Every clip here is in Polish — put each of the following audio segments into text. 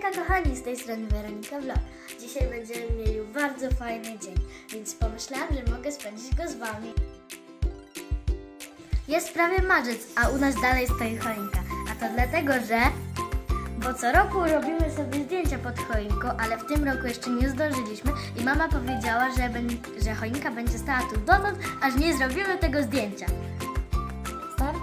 Hejka kochani, z tej strony Weronika Vlog. Dzisiaj będziemy mieli bardzo fajny dzień, więc pomyślałam, że mogę spędzić go z wami. Jest prawie marzec, a u nas dalej stoi choinka. A to dlatego, że... Bo co roku robimy sobie zdjęcia pod choinką, ale w tym roku jeszcze nie zdążyliśmy i mama powiedziała, że choinka będzie stała tu dotąd, aż nie zrobimy tego zdjęcia. Start?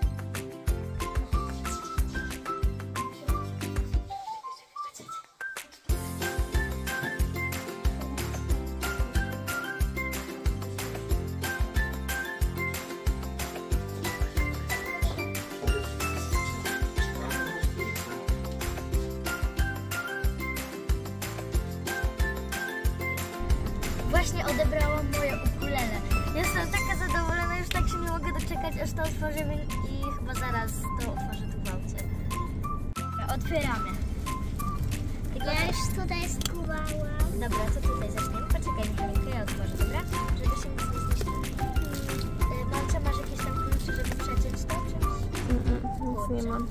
Właśnie odebrałam moje ukulele. Jestem taka zadowolona, już tak się nie mogę doczekać, aż to otworzymy i chyba zaraz to otworzę tu w aucie. Otwieramy. Ja już tutaj skuwałam. Dobra, co tutaj zaczniemy? Poczekaj, Michalinka, ja otworzę, dobra? Żeby się nic nie zniszczyło. Mamcia, masz jakieś tam klucze, żeby przeciąć to czymś? Nic nie mam.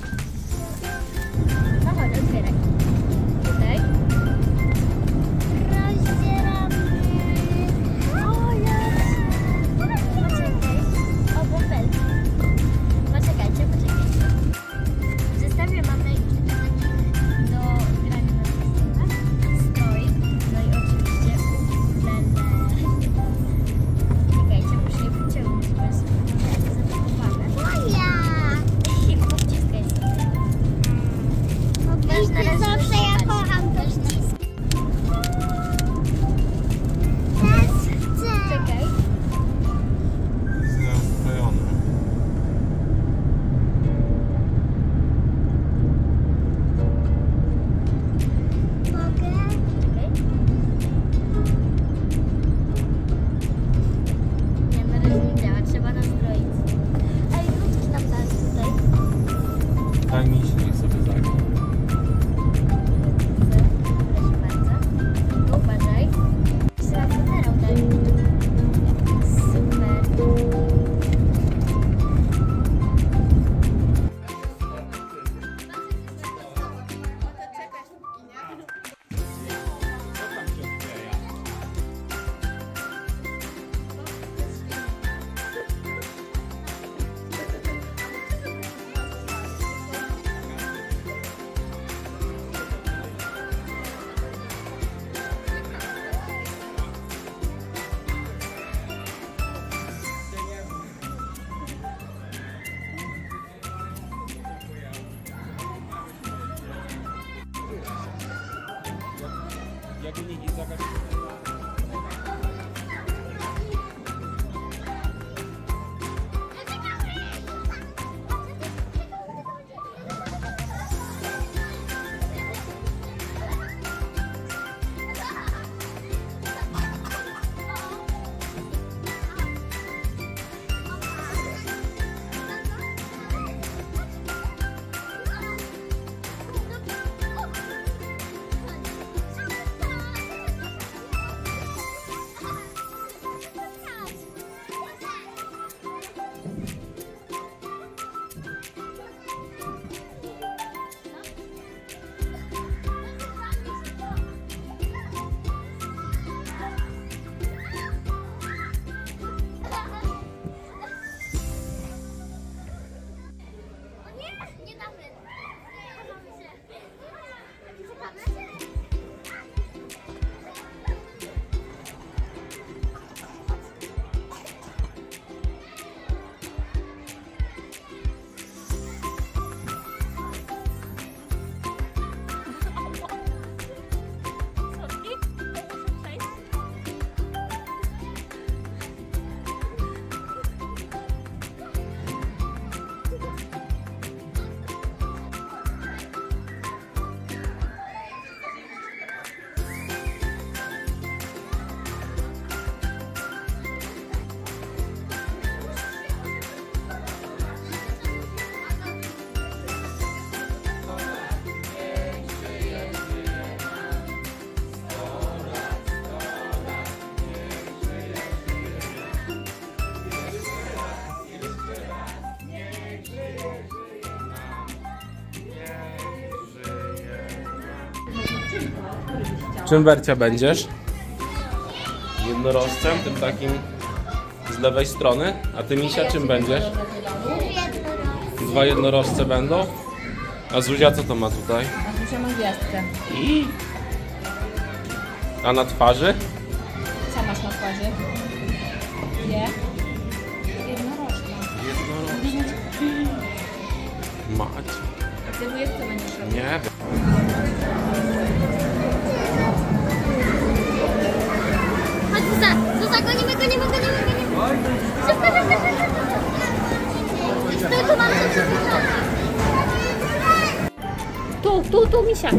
No chodź, otwieraj. Tutaj. Zawsze ja kocham to. Czekaj. Nie, na razie nie działa, trzeba nastroić. Ej, ludki nam dali tutaj. Daj mi się, niech sobie zagra. Proszę bardzo. Uważaj. Trzeba kamerą dać. Super. Jak nie zagadnę. Czym, Bercia, będziesz? Jednorożcem, tym takim z lewej strony. A ty, Misia, czym będziesz? Dwa jednorożce będą? A Zuzia co to ma tutaj? A Zuzia ma gwiazdkę. I? A na twarzy? Co masz na twarzy? Nie? Jednorożka. Jednorożce. Mać. A ty wujek co będziesz robił? Nie wiem. Chodź, Zuza, gonimy. Szybko. Tu mam Tu, Misia.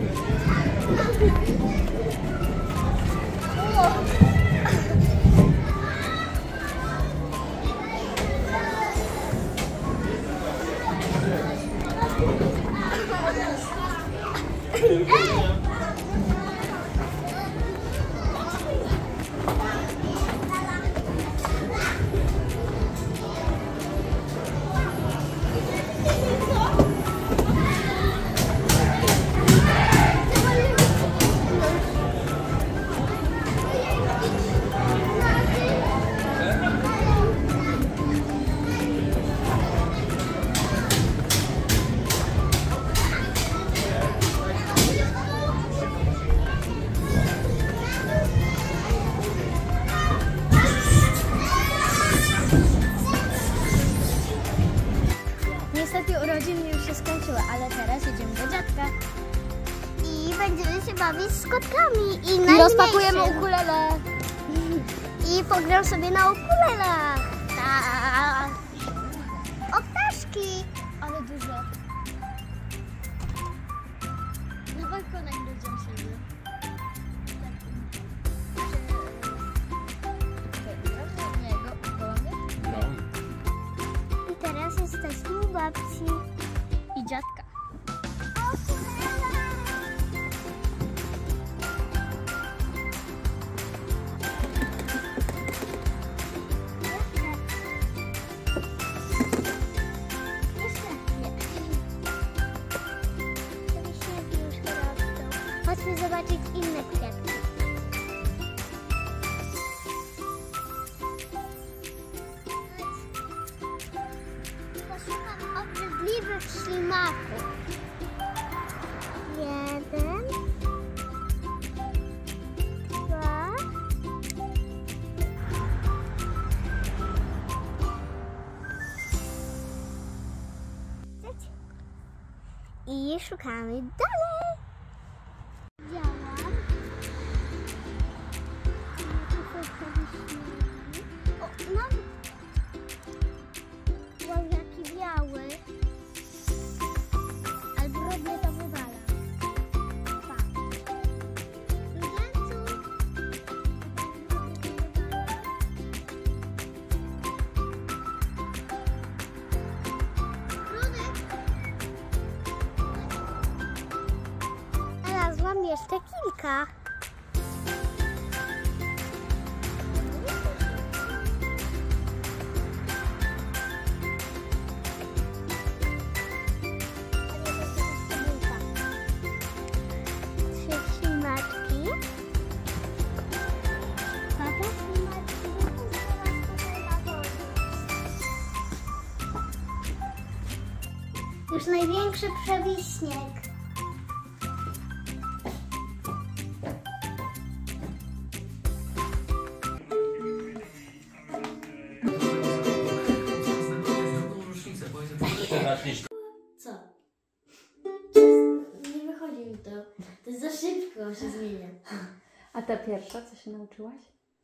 Niestety urodziny już się skończyły, ale teraz jedziemy do dziadka. I będziemy się bawić z kotkami. I rozpakujemy ukulele. I pogram sobie na ukulelach. Tak. O ptaszki. Ale dużo. Na balkonach ludziom siedzą. Nie, gołąbie? I teraz jesteśmy u babci. I dziadka. Chodźmy zobaczyć inne kwiatki. Poszukam obrzydliwych ślimaków. 1, 2. I szukamy dalej. Działam. O, mam. Wow, jaki biały. Albo robię to wywala. Znalazłam jeszcze kilka. Trzy ślimaczki. Papa ślimaczki. Już największy przewiśniek. Co? Nie wychodzi mi to. To jest za szybko, się zmienia. A ta pierwsza, co się nauczyłaś?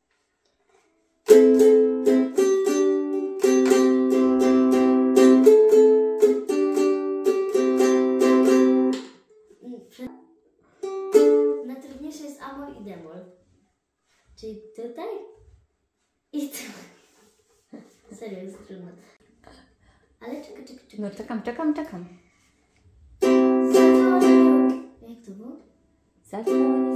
Najtrudniejsze jest amol i demol. Czyli tutaj i tu. Serio, jest trudno. Ale czekaj. No czekam. Jak to było? Zadzwonił.